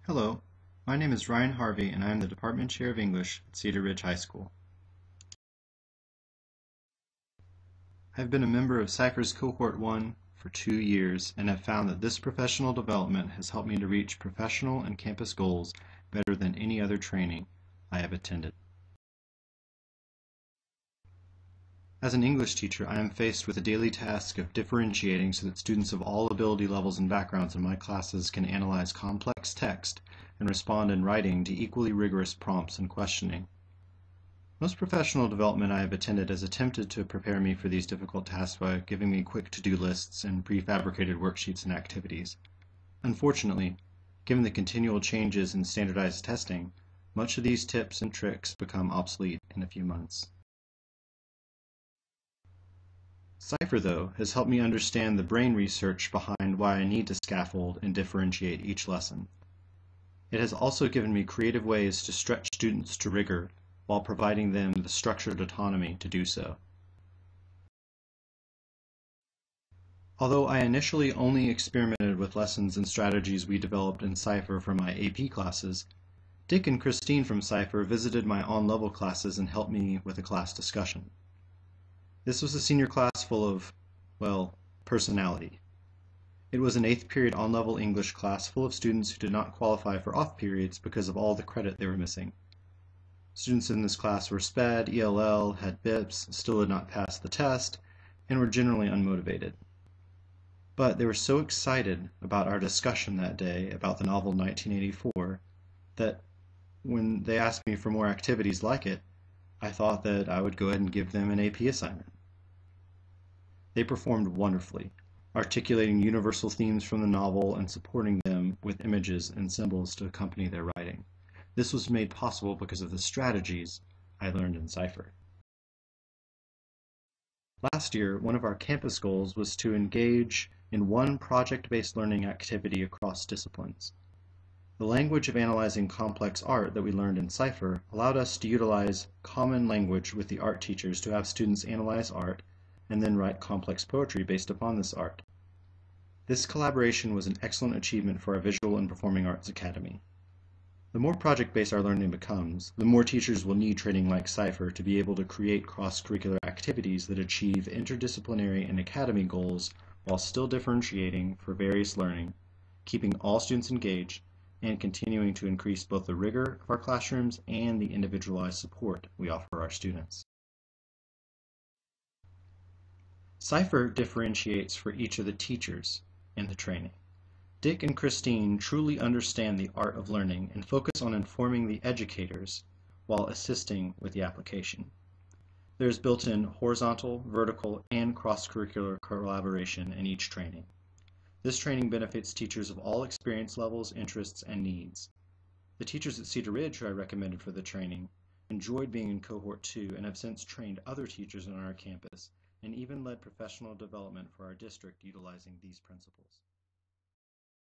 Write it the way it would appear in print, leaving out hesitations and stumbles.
Hello, my name is Ryan Harvey and I am the Department Chair of English at Cedar Ridge High School. I've been a member of Syfr's Cohort 1 for 2 years and have found that this professional development has helped me to reach professional and campus goals better than any other training I have attended. As an English teacher, I am faced with the daily task of differentiating so that students of all ability levels and backgrounds in my classes can analyze complex text and respond in writing to equally rigorous prompts and questioning. Most professional development I have attended has attempted to prepare me for these difficult tasks by giving me quick to-do lists and prefabricated worksheets and activities. Unfortunately, given the continual changes in standardized testing, much of these tips and tricks become obsolete in a few months. Syfr, though, has helped me understand the brain research behind why I need to scaffold and differentiate each lesson. It has also given me creative ways to stretch students to rigor while providing them the structured autonomy to do so. Although I initially only experimented with lessons and strategies we developed in Syfr for my AP classes, Dick and Christine from Syfr visited my on-level classes and helped me with a class discussion. This was a senior class full of, well, personality. It was an 8th period on-level English class full of students who did not qualify for off periods because of all the credit they were missing. Students in this class were SPED, ELL, had BIPs, still had not passed the test, and were generally unmotivated. But they were so excited about our discussion that day about the novel 1984 that when they asked me for more activities like it, I thought that I would go ahead and give them an AP assignment. They performed wonderfully, articulating universal themes from the novel and supporting them with images and symbols to accompany their writing. This was made possible because of the strategies I learned in Syfr. Last year, one of our campus goals was to engage in one project-based learning activity across disciplines. The language of analyzing complex art that we learned in Syfr allowed us to utilize common language with the art teachers to have students analyze art and then write complex poetry based upon this art. This collaboration was an excellent achievement for our Visual and Performing Arts Academy. The more project-based our learning becomes, the more teachers will need training like Syfr to be able to create cross-curricular activities that achieve interdisciplinary and academy goals while still differentiating for various learning, keeping all students engaged, and continuing to increase both the rigor of our classrooms and the individualized support we offer our students. Syfr differentiates for each of the teachers in the training. Dick and Christine truly understand the art of learning and focus on informing the educators while assisting with the application. There is built-in horizontal, vertical, and cross-curricular collaboration in each training. This training benefits teachers of all experience levels, interests, and needs. The teachers at Cedar Ridge who I recommended for the training enjoyed being in Cohort 2 and have since trained other teachers on our campus and even led professional development for our district utilizing these principles.